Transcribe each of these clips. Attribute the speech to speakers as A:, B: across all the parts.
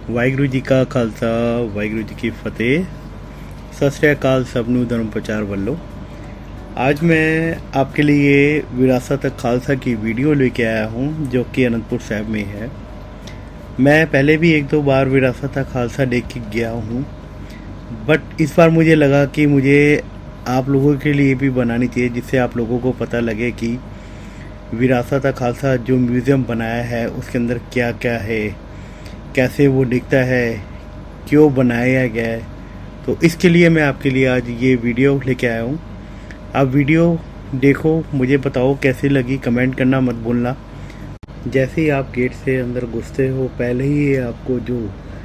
A: ਵਾਹਿਗੁਰੂ ਜੀ ਕਾ ਖਾਲਸਾ ਵਾਹਿਗुरु जी की फतेह। सत श्री अकाल सबनू धर्म प्रचार ਵੱਲੋਂ आज मैं आपके लिए विरासत खालसा की वीडियो लेके आया हूँ जो कि अनंतपुर साहिब में है। मैं पहले भी एक दो बार विरासत खालसा देख के गया हूँ, बट इस बार मुझे लगा कि मुझे आप लोगों के लिए भी बनानी चाहिए, जिससे आप लोगों को पता लगे कि विरासत खालसा जो म्यूज़ियम बनाया है उसके अंदर क्या क्या है, कैसे वो दिखता है, क्यों बनाया गया है। तो इसके लिए मैं आपके लिए आज ये वीडियो लेके आया हूँ। आप वीडियो देखो, मुझे बताओ कैसी लगी, कमेंट करना मत भूलना। जैसे ही आप गेट से अंदर घुसते हो, पहले ही आपको जो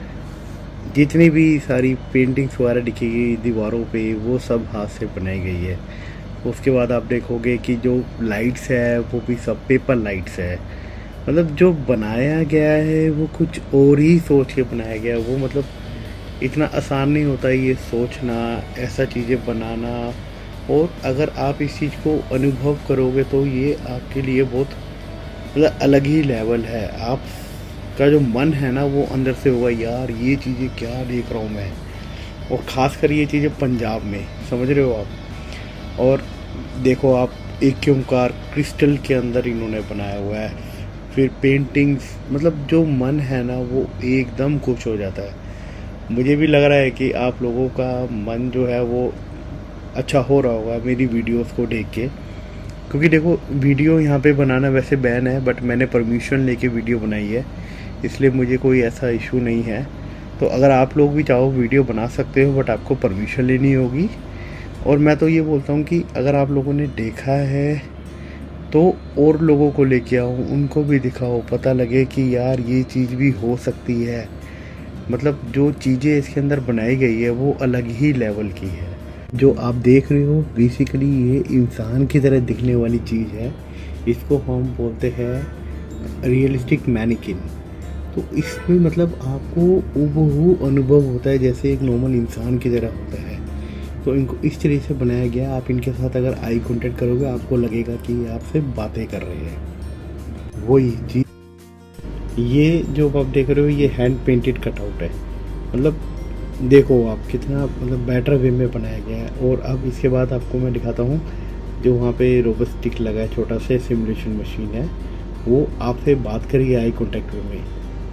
A: जितनी भी सारी पेंटिंग्स वगैरह दिखेगी दीवारों पे, वो सब हाथ से बनाई गई है। उसके बाद आप देखोगे कि जो लाइट्स है वो भी सब पेपर लाइट्स है। मतलब जो बनाया गया है वो कुछ और ही सोच के बनाया गया है। वो मतलब इतना आसान नहीं होता ये सोचना, ऐसा चीज़ें बनाना। और अगर आप इस चीज़ को अनुभव करोगे तो ये आपके लिए बहुत मतलब अलग ही लेवल है। आपका जो मन है ना वो अंदर से होगा, यार ये चीज़ें क्या देख रहा हूँ मैं। और ख़ासकर ये चीज़ें पंजाब में, समझ रहे हो आप। और देखो आप, एक ओंकार क्रिस्टल के अंदर इन्होंने बनाया हुआ है। फिर पेंटिंग्स, मतलब जो मन है ना वो एकदम खुश हो जाता है। मुझे भी लग रहा है कि आप लोगों का मन जो है वो अच्छा हो रहा होगा मेरी वीडियोस को देख के। क्योंकि देखो वीडियो यहाँ पे बनाना वैसे बैन है, बट मैंने परमिशन लेके वीडियो बनाई है, इसलिए मुझे कोई ऐसा इशू नहीं है। तो अगर आप लोग भी चाहो वीडियो बना सकते हो, बट आपको परमिशन लेनी होगी। और मैं तो ये बोलता हूँ कि अगर आप लोगों ने देखा है तो और लोगों को लेके आओ, उनको भी दिखाओ, पता लगे कि यार ये चीज़ भी हो सकती है। मतलब जो चीज़ें इसके अंदर बनाई गई है वो अलग ही लेवल की है। जो आप देख रहे हो बेसिकली ये इंसान की तरह दिखने वाली चीज़ है। इसको हम बोलते हैं रियलिस्टिक मैनिकिन। तो इसमें मतलब आपको हूबहू अनुभव होता है जैसे एक नॉर्मल इंसान की तरह होता है। तो इनको इस तरीके से बनाया गया। आप इनके साथ अगर आई कांटेक्ट करोगे आपको लगेगा कि ये आपसे बातें कर रहे हैं। वही चीज़ ये जो आप देख रहे हो ये हैंड पेंटेड कटआउट है। मतलब देखो आप कितना मतलब बेटर वे में बनाया गया है। और अब इसके बाद आपको मैं दिखाता हूँ जो वहाँ पे रोबोटिक लगा है, छोटा सा सिमुलेशन मशीन है, वो आपसे बात करिए आई कांटेक्ट वे में।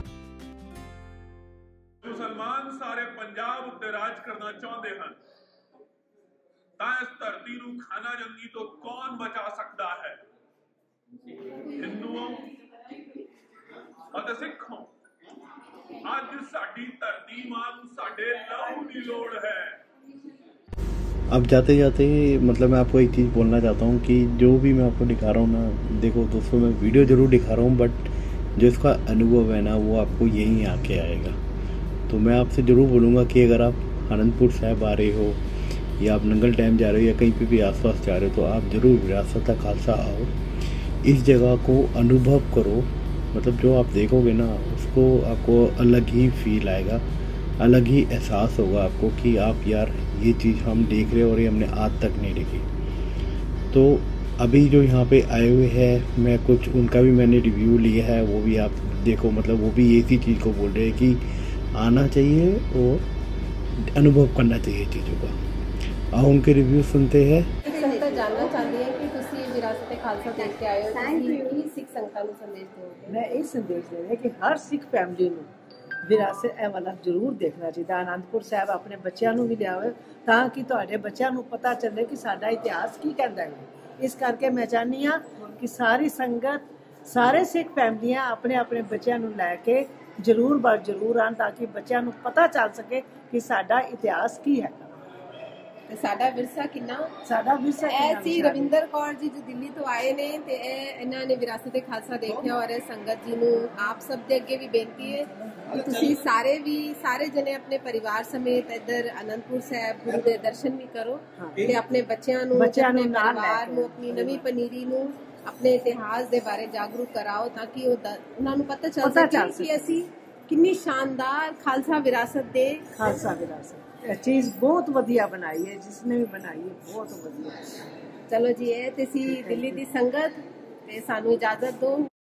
B: मुसलमान सारे पंजाब उत्ते राज करना चाहते हैं, इस धरती नूं खाना जंगी तो कौन बचा सकता है। हिंदुओं और सिखों, अज साडी धरती मां नूं साडे लहू दी लोड़ है।
A: अब जाते जाते मतलब मैं आपको एक चीज़ बोलना चाहता हूँ कि जो भी मैं आपको दिखा रहा हूँ ना, देखो दोस्तों मैं वीडियो ज़रूर दिखा रहा हूँ, बट जो इसका अनुभव है ना वो आपको यहीं आके आएगा। तो मैं आपसे ज़रूर बोलूँगा कि अगर आप अनंतपुर साहिब आ रहे हो या आप नंगल डैम जा रहे हो या कहीं पे भी आसपास जा रहे हो, तो आप ज़रूर विरासत खालसा आओ, इस जगह को अनुभव करो। मतलब जो आप देखोगे ना उसको आपको अलग ही फील आएगा, अलग ही एहसास होगा आपको कि आप यार ये चीज़ हम देख रहे हैं और ये हमने आज तक नहीं देखी। तो अभी जो यहाँ पे आए हुए हैं, मैं कुछ उनका भी मैंने रिव्यू लिया है, वो भी आप देखो। मतलब वो भी इसी चीज़ को बोल रहे हैं कि आना चाहिए और अनुभव करना चाहिए चीज़ों का। आओ उनके रिव्यू सुनते हैं।
C: संगत जानना चाहती है कि ਤੁਸੀਂ विरासत खालसा देख के आए हो, ਕੀ ਸਿੱਖ ਸੰਗਤਾਂ ਨੂੰ ਸੰਦੇਸ਼ ਦਿਓਗੇ?
D: मैं ਇਹ ਸੰਦੇਸ਼ ਦੇ ਰਹੀ ਕਿ ਹਰ ਸਿੱਖ ਫੈਮਿਲੀ ਨੂੰ ਵਿਰਾਸਤ ਇਹ ਵਾਲਾ ਜ਼ਰੂਰ ਦੇਖਣਾ ਚਾਹੀਦਾ। ਅਨੰਦਪੁਰ ਸਾਹਿਬ ਆਪਣੇ ਬੱਚਿਆਂ ਨੂੰ ਵੀ ਲਿਆਵੇ ਤਾਂ ਕਿ ਤੁਹਾਡੇ ਬੱਚਿਆਂ ਨੂੰ ਪਤਾ ਚੱਲੇ ਕਿ ਸਾਡਾ ਇਤਿਹਾਸ ਕੀ ਕਹਿੰਦਾ ਹੈ। ਇਸ ਕਰਕੇ ਮੈਂ ਚਾਹਨੀ ਹਾਂ ਕਿ ਸਾਰੀ ਸੰਗਤ, ਸਾਰੇ ਸਿੱਖ ਫੈਮਲੀਆਂ ਆਪਣੇ ਆਪਣੇ ਬੱਚਿਆਂ ਨੂੰ ਲੈ ਕੇ ਜ਼ਰੂਰ ਬਰ ਜ਼ਰੂਰ ਆਣ ਤਾਂ ਕਿ ਬੱਚਿਆਂ ਨੂੰ ਪਤਾ ਚੱਲ ਸਕੇ ਕਿ ਸਾਡਾ ਇਤਿਹਾਸ ਕੀ ਹੈ,
C: ਸਾਡਾ ਵਿਰਸਾ ਕਿੰਨਾ।
D: ਸਾਡਾ ਵਿਰਸਾ
C: ਐਸੀ ਰਵਿੰਦਰ ਕੌਰ ਜੀ ਜੋ ਦਿੱਲੀ ਤੋਂ ਆਏ ਨੇ ਤੇ ਇਹਨਾਂ ਨੇ ਵਿਰਾਸਤ ਖਾਲਸਾ ਦੇਖਿਆ। ਔਰ ਸੰਗਤ ਜੀ ਨੂੰ ਆਪ ਸਭ ਦੇ ਅੱਗੇ ਵੀ ਬੇਨਤੀ ਹੈ ਕਿ ਤੁਸੀਂ ਸਾਰੇ ਜਣੇ ਆਪਣੇ ਪਰਿਵਾਰ ਸਮੇਤ ਇੱਧਰ ਅਨੰਦਪੁਰ ਸਾਹਿਬ ਗੁਰੂ ਦੇ ਦਰਸ਼ਨ ਵੀ ਕਰੋ ਤੇ ਆਪਣੇ ਬੱਚਿਆਂ ਨੂੰ ਆਪਣੇ ਪਰਿਵਾਰ ਨੂੰ ਆਪਣੀ ਨਵੀਂ ਪਨੀਰੀ ਨੂੰ ਆਪਣੇ ਇਤਿਹਾਸ ਦੇ ਬਾਰੇ ਜਾਗਰੂਕ ਕਰਾਓ ਤਾਂ ਕਿ ਉਹਨਾਂ ਨੂੰ ਪਤਾ ਚੱਲ ਸਕੇ ਕਿ ਅਸੀਂ ਕਿੰਨੀ ਸ਼ਾਨਦਾਰ ਖਾਲਸਾ ਵਿਰਾਸਤ ਦੇ
D: ਖਾਲਸਾ ਵਿਰਾਸਤ चीज़ बहुत वधिया बनाई है, जिसने भी बनाई है बहुत वधिया।
C: चलो जी, ये दिल्ली की संगत, सानू इजाजत दो।